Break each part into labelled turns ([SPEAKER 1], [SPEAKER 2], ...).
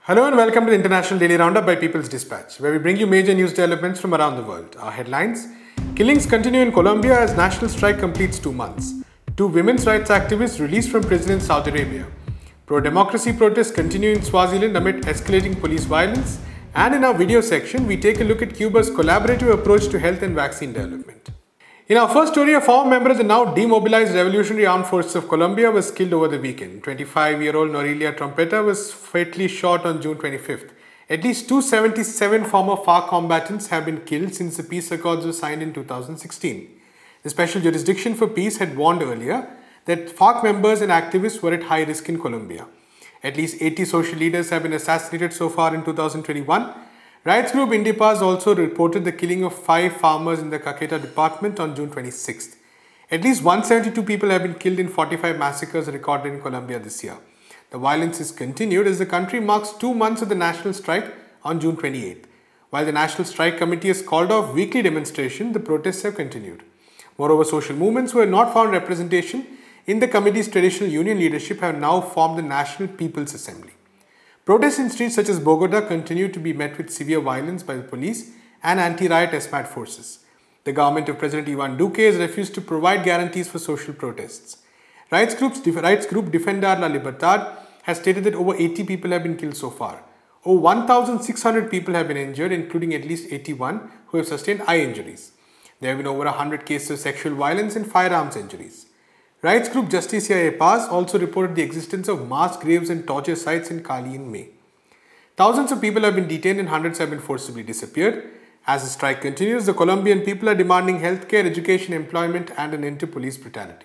[SPEAKER 1] Hello and welcome to the International Daily Roundup by People's Dispatch, where we bring you major news developments from around the world. Our headlines: killings continue in Colombia as national strike completes 2 months. 2 women's rights activists released from prison in Saudi Arabia. Pro-democracy protests continue in Swaziland amid escalating police violence. And in our video section, we take a look at Cuba's collaborative approach to health and vaccine development. In our first story, a former member of the now demobilized Revolutionary Armed Forces of Colombia was killed over the weekend. 25-year-old Norilia Trompeta was fatally shot on June 25th. At least 277 former FARC combatants have been killed since the peace accords were signed in 2016. The Special Jurisdiction for Peace had warned earlier that FARC members and activists were at high risk in Colombia. At least 80 social leaders have been assassinated so far in 2021. Rights group Indipaz also reported the killing of 5 farmers in the Caqueta department on June 26th. At least 172 people have been killed in 45 massacres recorded in Colombia this year. The violence is continued as the country marks 2 months of the national strike on June 28th. While the National Strike Committee has called off weekly demonstrations, the protests have continued. Moreover, social movements who had not found representation in the committee's traditional union leadership have now formed the National People's Assembly. Protests in streets such as Bogota continue to be met with severe violence by the police and anti-riot SMAT forces. The government of President Ivan Duque has refused to provide guarantees for social protests. Rights group Defendar la Libertad has stated that over 80 people have been killed so far. Over 1,600 people have been injured, including at least 81 who have sustained eye injuries. There have been over 100 cases of sexual violence and firearms injuries. Rights group Justicia y Paz also reported the existence of mass graves and torture sites in Cali in May. Thousands of people have been detained and hundreds have been forcibly disappeared. As the strike continues, the Colombian people are demanding healthcare, education, employment and an end to police brutality.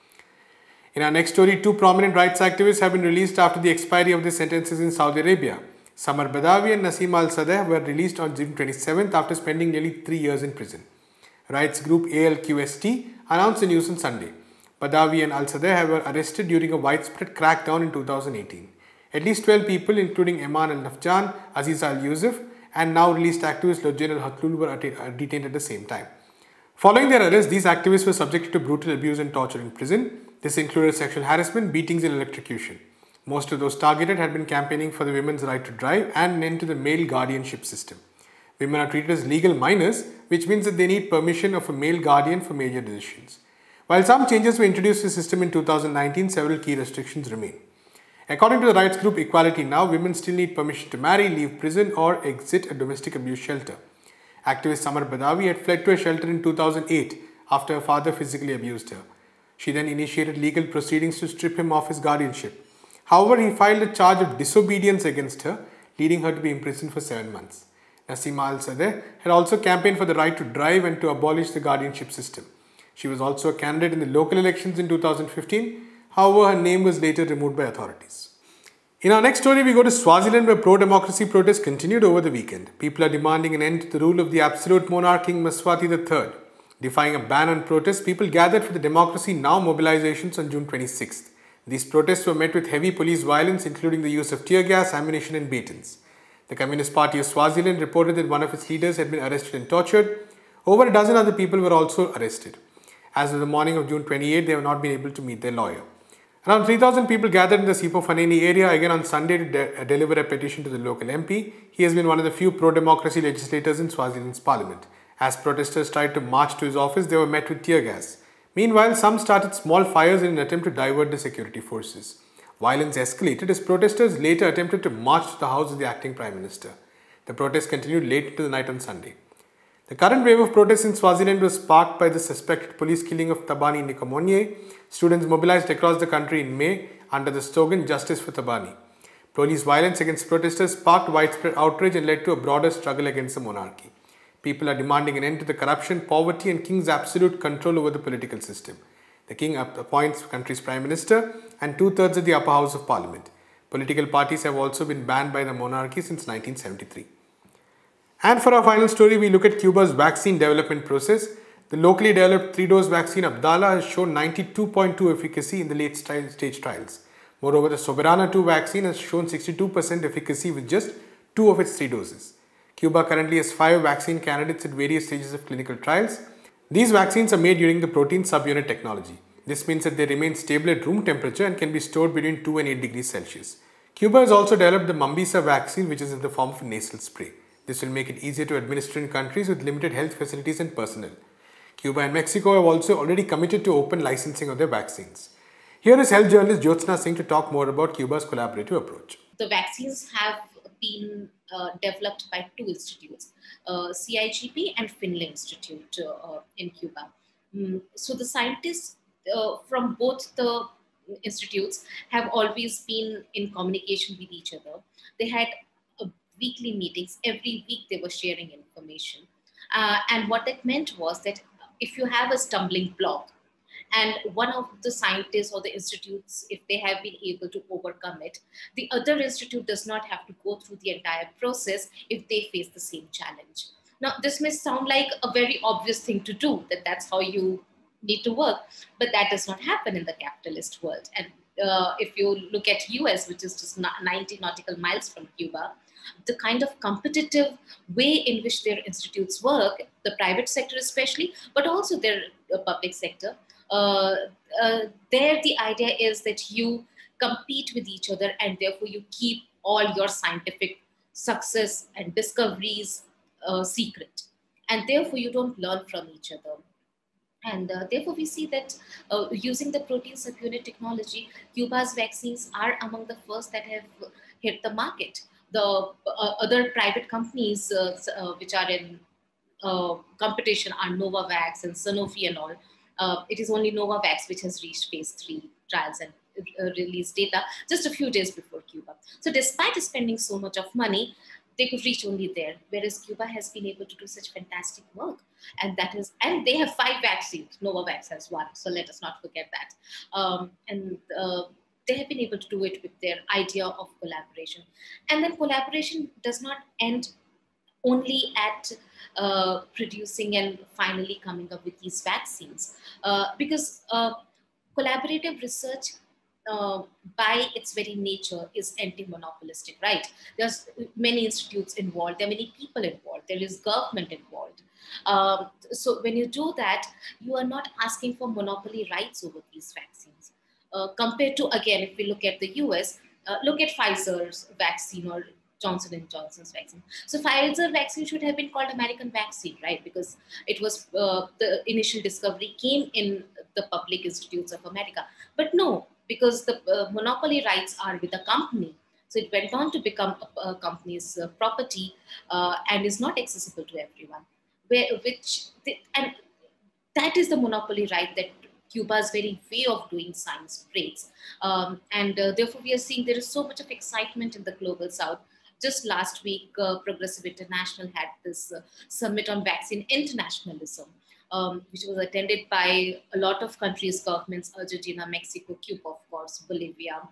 [SPEAKER 1] In our next story, 2 prominent rights activists have been released after the expiry of their sentences in Saudi Arabia. Samar Badawi and Naseem Al-Sadeh were released on June 27th after spending nearly 3 years in prison. Rights group ALQST announced the news on Sunday. Badawi and Al-Sadeh were arrested during a widespread crackdown in 2018. At least 12 people, including Eman Al-Nafjan, Aziz Al-Yusuf, and now released activist Lodjen Al-Hatlul were detained at the same time. Following their arrest, these activists were subjected to brutal abuse and torture in prison. This included sexual harassment, beatings, and electrocution. Most of those targeted had been campaigning for the women's right to drive and an end to the male guardianship system. Women are treated as legal minors, which means that they need permission of a male guardian for major decisions. While some changes were introduced to the system in 2019, several key restrictions remain. According to the rights group Equality Now, women still need permission to marry, leave prison or exit a domestic abuse shelter. Activist Samar Badawi had fled to a shelter in 2008 after her father physically abused her. She then initiated legal proceedings to strip him of his guardianship. However, he filed a charge of disobedience against her, leading her to be imprisoned for 7 months. Naseema Al-Sadeh had also campaigned for the right to drive and to abolish the guardianship system. She was also a candidate in the local elections in 2015. However, her name was later removed by authorities. In our next story, we go to Swaziland, where pro-democracy protests continued over the weekend. People are demanding an end to the rule of the absolute monarch King Mswati III. Defying a ban on protests, people gathered for the Democracy Now mobilizations on June 26th. These protests were met with heavy police violence, including the use of tear gas, ammunition and batons. The Communist Party of Swaziland reported that one of its leaders had been arrested and tortured. Over a dozen other people were also arrested. As of the morning of June 28, they have not been able to meet their lawyer. Around 3,000 people gathered in the Sipho Faneni area again on Sunday to deliver a petition to the local MP. He has been one of the few pro-democracy legislators in Swaziland's parliament. As protesters tried to march to his office, they were met with tear gas. Meanwhile, some started small fires in an attempt to divert the security forces. Violence escalated as protesters later attempted to march to the house of the acting Prime Minister. The protests continued late into the night on Sunday. The current wave of protests in Swaziland was sparked by the suspected police killing of Thabani Nkomonye. Students mobilized across the country in May under the slogan Justice for Thabani. Police violence against protesters sparked widespread outrage and led to a broader struggle against the monarchy. People are demanding an end to the corruption, poverty and king's absolute control over the political system. The king appoints the country's prime minister and 2/3 of the upper house of parliament. Political parties have also been banned by the monarchy since 1973. And for our final story, we look at Cuba's vaccine development process. The locally developed 3-dose vaccine Abdala has shown 92.2 efficacy in the late stage trials. Moreover, the Soberana 2 vaccine has shown 62% efficacy with just 2 of its 3 doses. Cuba currently has 5 vaccine candidates at various stages of clinical trials. These vaccines are made using the protein subunit technology. This means that they remain stable at room temperature and can be stored between 2 and 8 degrees Celsius. Cuba has also developed the Mambisa vaccine, which is in the form of nasal spray. This will make it easier to administer in countries with limited health facilities and personnel. Cuba and Mexico have also already committed to open licensing of their vaccines. Here is health journalist Jyotsna Singh to talk more about Cuba's collaborative approach.
[SPEAKER 2] The vaccines have been developed by two institutes, CIGP and Finlay Institute in Cuba. So the scientists from both the institutes have always been in communication with each other. They had weekly meetings. Every week they were sharing information. And what that meant was that if you have a stumbling block, and one of the scientists or the institutes, if they have been able to overcome it, the other institute does not have to go through the entire process if they face the same challenge. Now, this may sound like a very obvious thing to do, that that's how you need to work, but that does not happen in the capitalist world. And if you look at US, which is just 90 nautical miles from Cuba, the kind of competitive way in which their institutes work, the private sector especially, but also their public sector, there the idea is that you compete with each other, and therefore you keep all your scientific success and discoveries secret, and therefore you don't learn from each other. And therefore we see that using the protein subunit technology, Cuba's vaccines are among the first that have hit the market. The other private companies which are in competition are Novavax and Sanofi and all. It is only Novavax which has reached phase 3 trials and released data just a few days before Cuba. So despite spending so much of money, they could reach only there, whereas Cuba has been able to do such fantastic work. And they have 5 vaccines. Novavax has 1, so let us not forget that. They have been able to do it with their idea of collaboration. And then collaboration does not end only at producing and finally coming up with these vaccines. Because collaborative research by its very nature is anti-monopolistic, right? There's many institutes involved, there are many people involved, there is government involved. So when you do that, you are not asking for monopoly rights over these vaccines. Compared to, again, if we look at the US, look at Pfizer's vaccine or Johnson & Johnson's vaccine. So Pfizer vaccine should have been called American vaccine, right? Because it was the initial discovery came in the public institutes of America. But no, because the monopoly rights are with the company. So it went on to become a company's property and is not accessible to everyone. And that is the monopoly right that Cuba's very way of doing science breaks. Therefore, we are seeing there is so much of excitement in the global south. Just last week, Progressive International had this summit on vaccine internationalism, which was attended by a lot of countries' governments: Argentina, Mexico, Cuba, of course, Bolivia.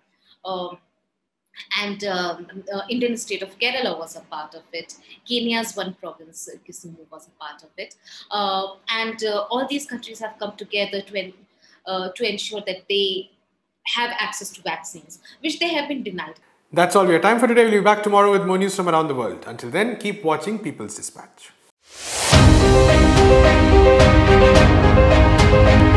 [SPEAKER 2] Indian state of Kerala was a part of it. Kenya's one province, Kisumu, was a part of it. All these countries have come together to ensure that they have access to vaccines, which they have been denied.
[SPEAKER 1] That's all we have time for today. We'll be back tomorrow with more news from around the world. Until then, keep watching People's Dispatch.